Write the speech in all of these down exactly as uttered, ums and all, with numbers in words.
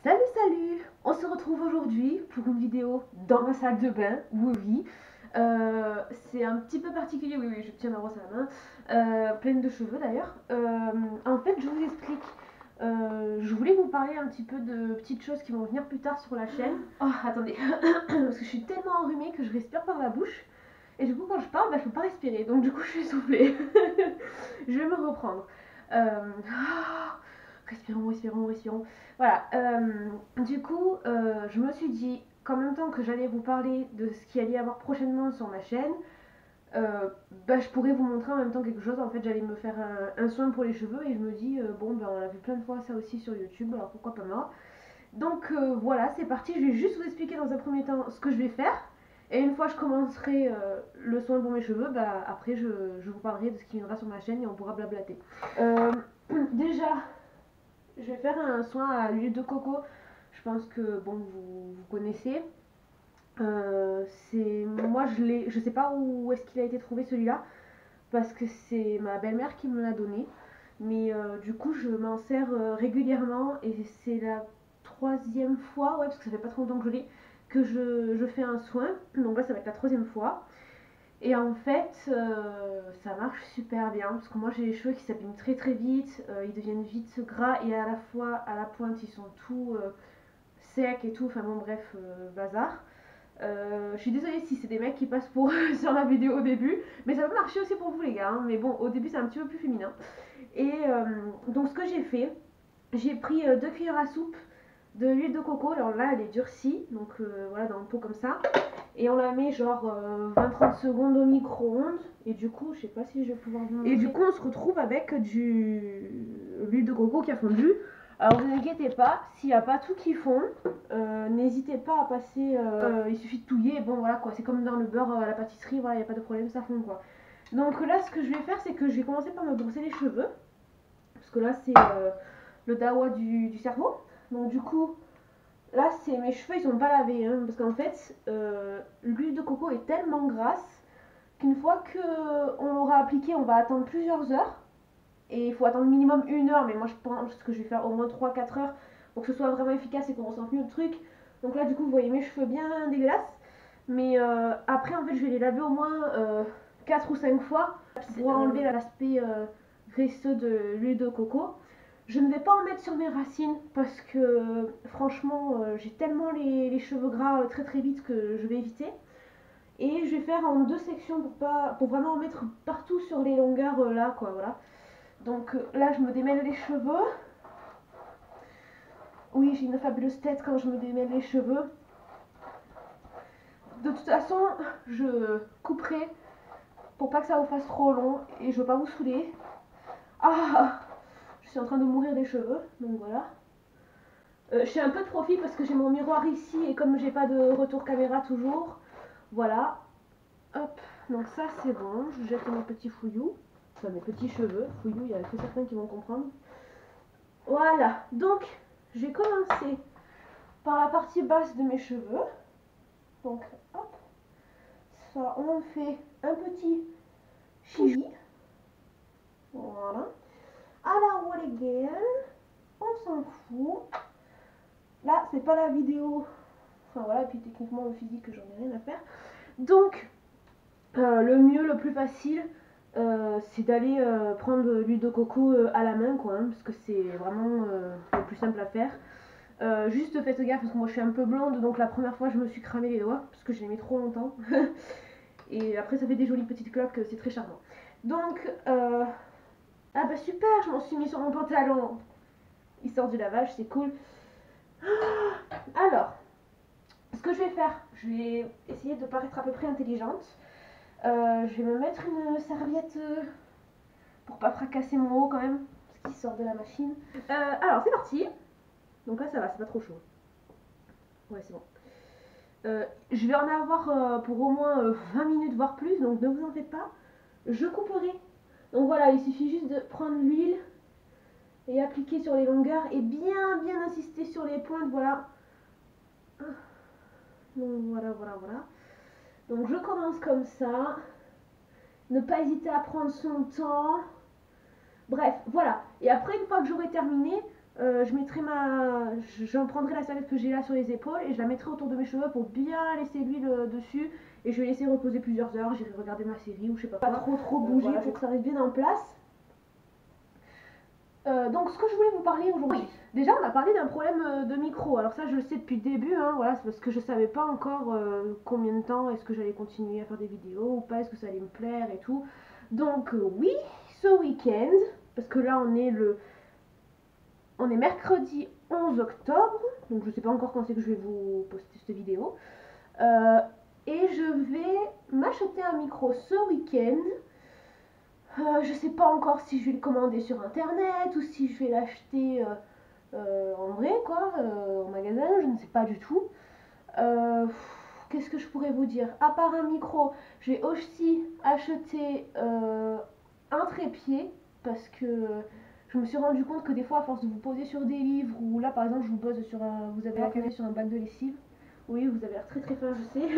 Salut salut. On se retrouve aujourd'hui pour une vidéo dans ma salle de bain, oui oui. Euh, c'est un petit peu particulier, oui oui, je tiens ma brosse à la main, euh, pleine de cheveux d'ailleurs. Euh, en fait, je vous explique. Euh, je voulais vous parler un petit peu de petites choses qui vont venir plus tard sur la chaîne. Oh, attendez, parce que je suis tellement enrhumée que je respire par la bouche. Et du coup, quand je parle, bah, je peux pas respirer. Donc du coup, je suis essoufflée. Je vais me reprendre. Euh... Respirons, respirons, respirons. Voilà. Euh, du coup, euh, je me suis dit qu'en même temps que j'allais vous parler de ce qu'il allait y avoir prochainement sur ma chaîne, euh, bah, je pourrais vous montrer en même temps quelque chose. En fait, j'allais me faire un, un soin pour les cheveux et je me dis, euh, bon, ben, on a vu plein de fois ça aussi sur YouTube, alors pourquoi pas moi. Donc euh, voilà, c'est parti. Je vais juste vous expliquer dans un premier temps ce que je vais faire. Et une fois que je commencerai euh, le soin pour mes cheveux, bah, après je, je vous parlerai de ce qui viendra sur ma chaîne et on pourra blablater. Euh, déjà, je vais faire un soin à l'huile de coco. Je pense que bon, vous, vous connaissez. Euh, c'est moi je l'ai, je sais pas où est-ce qu'il a été trouvé celui-là parce que c'est ma belle-mère qui me l'a donné. Mais euh, du coup, je m'en sers euh, régulièrement et c'est la troisième fois, ouais, parce que ça fait pas trop longtemps que je l'ai, que je, je fais un soin. Donc là, ça va être la troisième fois. Et en fait, euh, ça marche super bien parce que moi j'ai les cheveux qui s'abîment très très vite, euh, ils deviennent vite gras et à la fois à la pointe ils sont tout euh, secs et tout, enfin bon bref, euh, bazar. Euh, je suis désolée si c'est des mecs qui passent pour sur la vidéo au début, mais ça peut marcher aussi pour vous les gars, hein. Mais bon, au début c'est un petit peu plus féminin. Et euh, donc ce que j'ai fait, j'ai pris euh, deux cuillères à soupe de l'huile de coco. Alors là elle est durcie, donc euh, voilà, dans le pot comme ça. Et on la met genre euh, vingt trente secondes au micro-ondes. Et du coup, je sais pas si je vais pouvoir vous montrer. Et du coup, on se retrouve avec du l'huile de coco qui a fondu. Alors vous inquiétez pas, s'il n'y a pas tout qui fond, euh, n'hésitez pas à passer. Euh, euh, il suffit de touiller. Et bon voilà quoi, c'est comme dans le beurre à la pâtisserie, voilà, il n'y a pas de problème, ça fond quoi. Donc là, ce que je vais faire, c'est que je vais commencer par me brosser les cheveux. Parce que là, c'est euh, le dawa du, du cerveau. Donc du coup, là, c'est mes cheveux, ils sont pas lavés, hein, parce qu'en fait, euh, l'huile de coco est tellement grasse qu'une fois qu'on l'aura appliquée, on va attendre plusieurs heures. Et il faut attendre minimum une heure, mais moi je pense que je vais faire au moins trois quatre heures pour que ce soit vraiment efficace et qu'on ressente mieux le truc. Donc là, du coup, vous voyez mes cheveux bien dégueulasses. Mais euh, après, en fait, je vais les laver au moins euh, quatre ou cinq fois pour enlever l'aspect euh, graisseux de l'huile de coco. Je ne vais pas en mettre sur mes racines parce que franchement euh, j'ai tellement les, les cheveux gras euh, très très vite que je vais éviter. Et je vais faire en deux sections pour, pas, pour vraiment en mettre partout sur les longueurs euh, là quoi, voilà. Donc euh, là je me démêle les cheveux. Oui, j'ai une fabuleuse tête quand je me démêle les cheveux. De toute façon je couperai pour pas que ça vous fasse trop long et je veux pas vous saouler. Ah, je suis en train de mourir des cheveux, donc voilà. Euh, je fais un peu de profit parce que j'ai mon miroir ici et comme j'ai pas de retour caméra toujours, voilà. Hop, donc ça c'est bon, je jette mes petits fouillous, enfin mes petits cheveux, fouillous, il y a que certains qui vont comprendre. Voilà, donc je vais commencer par la partie basse de mes cheveux. Donc hop, ça on en fait un petit chili. Voilà. À la wall again, on s'en fout. Là c'est pas la vidéo. Enfin voilà, et puis techniquement le physique, j'en ai rien à faire. Donc, euh, le mieux, le plus facile, euh, c'est d'aller euh, prendre l'huile de coco euh, à la main, quoi, hein, parce que c'est vraiment euh, le plus simple à faire. Euh, juste faites gaffe, parce que moi je suis un peu blonde, donc la première fois je me suis cramé les doigts, parce que je les mets trop longtemps. Et après ça fait des jolies petites cloques, c'est très charmant. Donc, euh... ah bah super, je m'en suis mis sur mon pantalon. Il sort du lavage, c'est cool. Alors, ce que je vais faire, je vais essayer de paraître à peu près intelligente. Euh, je vais me mettre une serviette euh, pour pas fracasser mon haut quand même, ce qui sort de la machine. Euh, alors c'est parti. Donc là ça va, c'est pas trop chaud. Ouais, c'est bon. Euh, je vais en avoir euh, pour au moins euh, vingt minutes voire plus, donc ne vous en faites pas. Je couperai. Donc voilà, il suffit juste de prendre l'huile et appliquer sur les longueurs et bien bien insister sur les pointes, voilà. Donc voilà, voilà, voilà. Donc je commence comme ça. Ne pas hésiter à prendre son temps. Bref, voilà. Et après, une fois que j'aurai terminé, Euh, je mettrai ma, j'en prendrai la serviette que j'ai là sur les épaules et je la mettrai autour de mes cheveux pour bien laisser l'huile dessus et je vais laisser reposer plusieurs heures. J'irai regarder ma série ou je sais pas quoi. Pas trop trop bouger euh, voilà, pour que ça reste bien en place. Euh, donc ce que je voulais vous parler aujourd'hui, oui. Déjà on a parlé d'un problème de micro, alors ça je le sais depuis le début, hein, voilà, c'est parce que je savais pas encore euh, combien de temps est-ce que j'allais continuer à faire des vidéos ou pas, est-ce que ça allait me plaire et tout. Donc euh, oui, ce week-end, parce que là on est le on est mercredi onze octobre, donc je sais pas encore quand c'est que je vais vous poster cette vidéo, euh, et je vais m'acheter un micro ce week-end. Euh, je sais pas encore si je vais le commander sur internet ou si je vais l'acheter euh, euh, en vrai quoi, euh, en magasin, je ne sais pas du tout. Euh, Qu'est-ce que je pourrais vous dire? À part un micro, j'ai aussi acheté euh, un trépied parce que je me suis rendu compte que des fois à force de vous poser sur des livres ou là par exemple je vous pose sur un, vous avez appuyé sur un bac de lessive. Oui, vous avez l'air très très fin, je sais.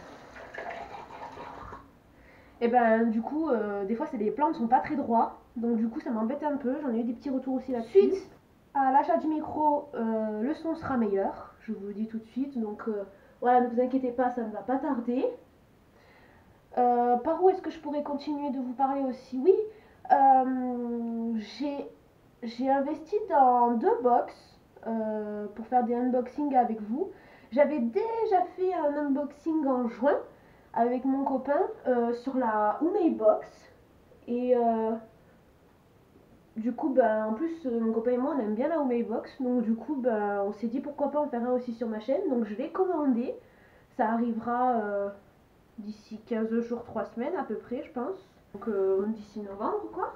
Et ben du coup, euh, des fois c'est les plans ne sont pas très droits, donc du coup ça m'embête un peu. J'en ai eu des petits retours aussi là-dessus. Suite à l'achat du micro, euh, le son sera meilleur, je vous le dis tout de suite. Donc euh, voilà, ne vous inquiétez pas, ça ne va pas tarder. Euh, par où est-ce que je pourrais continuer de vous parler aussi? Oui, euh, j'ai investi dans deux box euh, pour faire des unboxings avec vous. J'avais déjà fait un unboxing en juin avec mon copain euh, sur la Umei Box et euh, du coup ben, en plus mon copain et moi on aime bien la Umei Box, donc du coup ben, on s'est dit pourquoi pas en faire un aussi sur ma chaîne, donc je l'ai commandé. Ça arrivera euh, d'ici quinze jours, trois semaines à peu près je pense, donc euh, d'ici novembre quoi.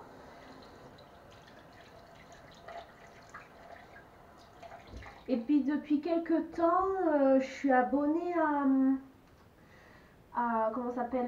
Et puis depuis quelques temps euh, je suis abonnée à, à comment ça s'appelle,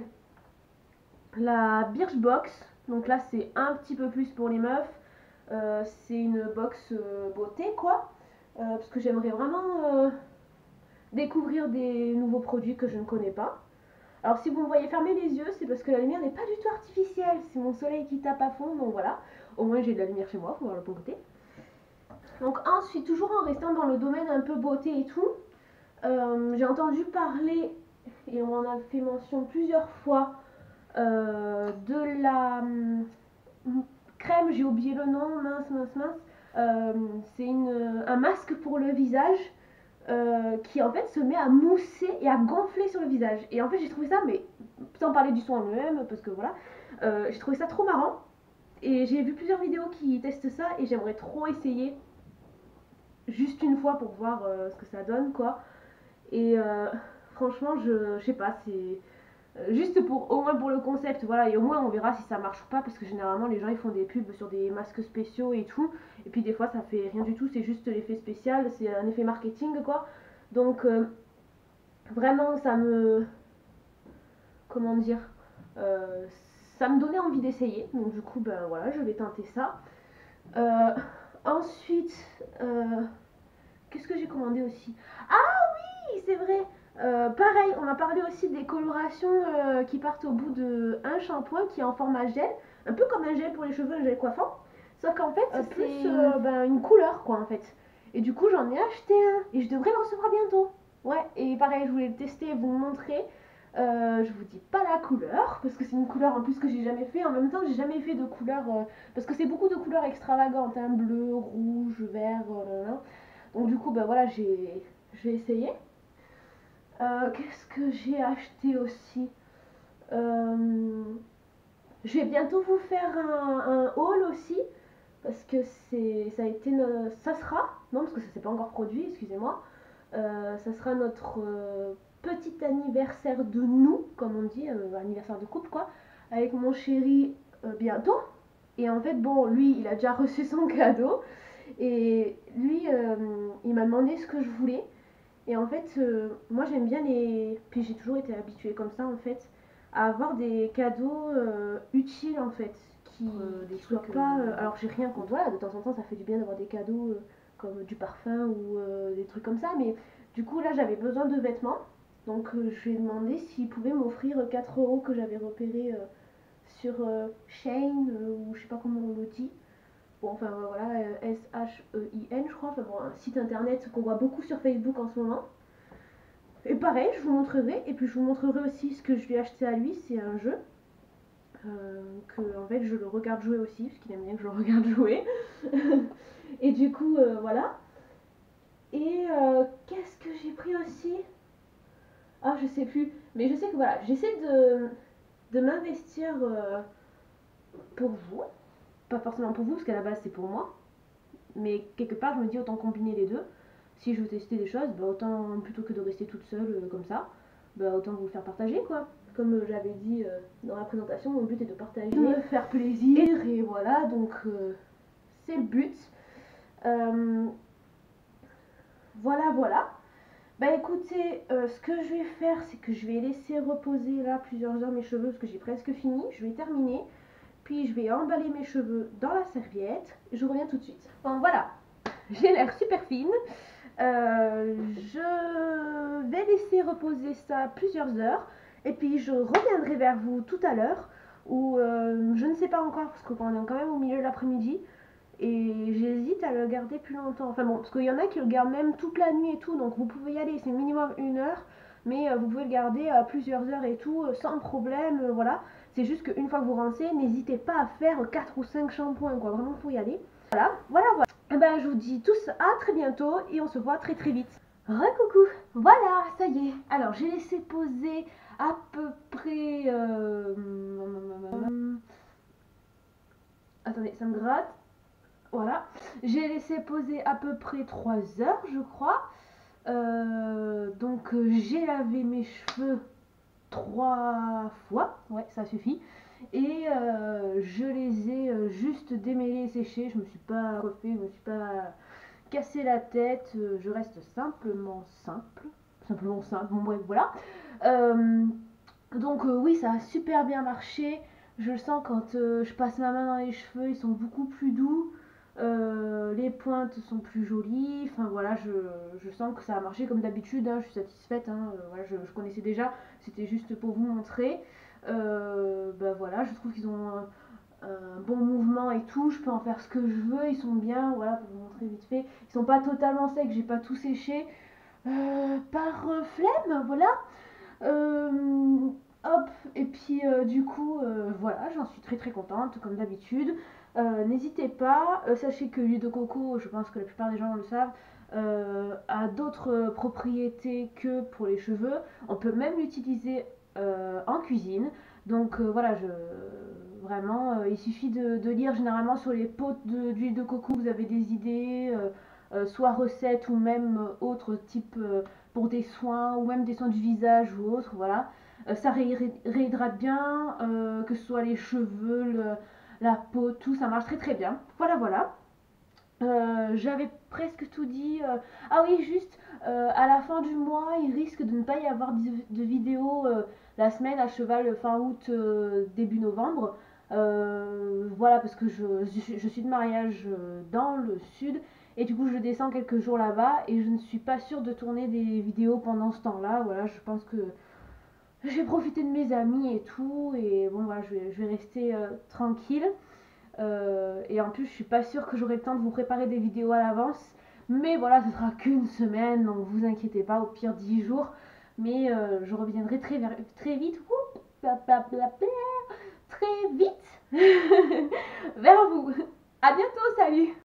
la Birchbox. Donc là c'est un petit peu plus pour les meufs, euh, c'est une box euh, beauté quoi, euh, parce que j'aimerais vraiment euh, découvrir des nouveaux produits que je ne connais pas. Alors si vous me voyez fermer les yeux, c'est parce que la lumière n'est pas du tout artificielle, c'est mon soleil qui tape à fond, donc voilà, au moins j'ai de la lumière chez moi, faut voir le bon côté. Donc ensuite, toujours en restant dans le domaine un peu beauté et tout, euh, j'ai entendu parler, et on en a fait mention plusieurs fois, euh, de la hum, crème, j'ai oublié le nom, mince, mince, mince, euh, c'est un masque pour le visage, Euh, qui en fait se met à mousser et à gonfler sur le visage. Et en fait j'ai trouvé ça, mais sans parler du son en lui-même, parce que voilà, euh, j'ai trouvé ça trop marrant. Et j'ai vu plusieurs vidéos qui testent ça et j'aimerais trop essayer juste une fois pour voir euh, ce que ça donne quoi. Et euh, franchement je, je sais pas, c'est juste pour au moins pour le concept, voilà, et au moins on verra si ça marche ou pas, parce que généralement les gens ils font des pubs sur des masques spéciaux et tout, et puis des fois ça fait rien du tout, c'est juste l'effet spécial, c'est un effet marketing quoi. Donc euh, vraiment ça me, comment dire, euh, ça me donnait envie d'essayer, donc du coup ben voilà, je vais tenter ça. Euh, ensuite euh, qu'est-ce que j'ai commandé aussi? Ah oui, c'est vrai. Euh, pareil, on a parlé aussi des colorations euh, qui partent au bout de un shampoing qui est en format gel, un peu comme un gel pour les cheveux, un gel coiffant, sauf qu'en fait c'est plus euh, ben, une couleur quoi en fait. Et du coup j'en ai acheté un et je devrais le recevoir bientôt. Ouais, et pareil, je voulais le tester et vous le montrer. Euh, je vous dis pas la couleur parce que c'est une couleur en plus que j'ai jamais fait. En même temps, j'ai jamais fait de couleur euh, parce que c'est beaucoup de couleurs extravagantes, hein, bleu, rouge, vert, euh, donc du coup ben voilà, j'ai j'ai essayé. Euh, Qu'est-ce que j'ai acheté aussi? euh, Je vais bientôt vous faire un, un haul aussi parce que c'est ça a été no- ça sera, non parce que ça s'est pas encore produit, excusez-moi. Euh, ça sera notre euh, petit anniversaire de nous, comme on dit, euh, anniversaire de couple quoi, avec mon chéri euh, bientôt. Et en fait bon, lui il a déjà reçu son cadeau et lui euh, il m'a demandé ce que je voulais. Et en fait, euh, moi j'aime bien les. Puis j'ai toujours été habituée comme ça en fait, à avoir des cadeaux euh, utiles en fait, qui, euh, des qui soient pas. Euh, alors j'ai rien contre, voilà, de temps en temps ça fait du bien d'avoir des cadeaux euh, comme du parfum ou euh, des trucs comme ça, mais du coup là j'avais besoin de vêtements, donc euh, je lui ai demandé s'il pouvait m'offrir quatre euros que j'avais repéré euh, sur euh, Shein euh, ou je sais pas comment on le dit. bon, enfin voilà, euh, S H E I N je crois, enfin bon, un site internet qu'on voit beaucoup sur Facebook en ce moment. Et pareil, je vous montrerai, et puis je vous montrerai aussi ce que je lui ai acheté à lui, c'est un jeu. Euh, que en fait je le regarde jouer aussi, parce qu'il aime bien que je le regarde jouer. Et du coup, euh, voilà. Et euh, qu'est-ce que j'ai pris aussi? Ah, je sais plus. Mais je sais que voilà, j'essaie de, de m'investir euh, pour vous. Pas forcément pour vous, parce qu'à la base c'est pour moi. Mais quelque part, je me dis autant combiner les deux. Si je veux tester des choses, bah, autant plutôt que de rester toute seule euh, comme ça, bah, autant vous le faire partager quoi. Comme euh, j'avais dit euh, dans la présentation, mon but est de partager, de me faire plaisir, et voilà, donc euh, c'est le but. Euh, voilà, voilà. Bah écoutez, euh, ce que je vais faire, c'est que je vais laisser reposer là plusieurs heures mes cheveux, parce que j'ai presque fini. Je vais terminer, puis je vais emballer mes cheveux dans la serviette, et je reviens tout de suite. Bon voilà, j'ai l'air super fine. Euh, je vais laisser reposer ça plusieurs heures, et puis je reviendrai vers vous tout à l'heure, où euh, je ne sais pas encore, parce qu'on est quand même au milieu de l'après-midi. Et j'hésite à le garder plus longtemps. Enfin bon, parce qu'il y en a qui le gardent même toute la nuit et tout, donc vous pouvez y aller, c'est minimum une heure, mais euh, vous pouvez le garder à plusieurs heures et tout, euh, sans problème, euh, voilà. C'est juste qu'une fois que vous rincez, n'hésitez pas à faire quatre ou cinq shampoings, quoi, vraiment faut y aller. Voilà, voilà, voilà. Et ben je vous dis tous à très bientôt, et on se voit très très vite. Recoucou, voilà, ça y est. Alors j'ai laissé poser à peu près... Euh... Attendez, ça me gratte. Voilà, j'ai laissé poser à peu près trois heures, je crois. Euh, donc euh, j'ai lavé mes cheveux trois fois, ouais, ça suffit. Et euh, je les ai euh, juste démêlés et séchés. Je me suis pas coiffée, je me suis pas cassé la tête. Euh, je reste simplement simple, simplement simple. Bon bref, voilà. Euh, donc euh, oui, ça a super bien marché. Je le sens quand euh, je passe ma main dans les cheveux, ils sont beaucoup plus doux. Euh, les pointes sont plus jolies, enfin voilà, je, je sens que ça a marché comme d'habitude, hein, je suis satisfaite, hein, euh, voilà, je, je connaissais déjà, c'était juste pour vous montrer. Euh, ben voilà, je trouve qu'ils ont un, un bon mouvement et tout, je peux en faire ce que je veux, ils sont bien, voilà, pour vous montrer vite fait. Ils sont pas totalement secs, j'ai pas tout séché euh, par euh, flemme, voilà. Euh, hop, et puis euh, du coup, euh, voilà, j'en suis très très contente, comme d'habitude. Euh, N'hésitez pas, euh, sachez que l'huile de coco, je pense que la plupart des gens le savent, euh, a d'autres propriétés que pour les cheveux. On peut même l'utiliser euh, en cuisine. Donc euh, voilà, je, vraiment, euh, il suffit de, de lire généralement sur les pots d'huile de, de coco, vous avez des idées, euh, euh, soit recettes ou même euh, autres types euh, pour des soins ou même des soins du visage ou autre, voilà. Euh, ça ré réhydrate bien, euh, que ce soit les cheveux, le, la peau, tout, ça marche très très bien. Voilà, voilà. Euh, J'avais presque tout dit. Euh... Ah oui, juste, euh, à la fin du mois, il risque de ne pas y avoir de, de vidéo euh, la semaine à cheval fin août, euh, début novembre. Euh, voilà, parce que je, je, je suis de mariage euh, dans le sud. Et du coup, je descends quelques jours là-bas et je ne suis pas sûre de tourner des vidéos pendant ce temps-là. Voilà, je pense que je vais profiter de mes amis et tout. Et bon, voilà, je vais, je vais rester euh, tranquille. Euh, et en plus, je suis pas sûre que j'aurai le temps de vous préparer des vidéos à l'avance. Mais voilà, ce sera qu'une semaine, donc vous inquiétez pas, au pire dix jours. Mais euh, je reviendrai très, très vite. Oup, bla, bla, bla, bla, très vite vers vous. À bientôt, salut!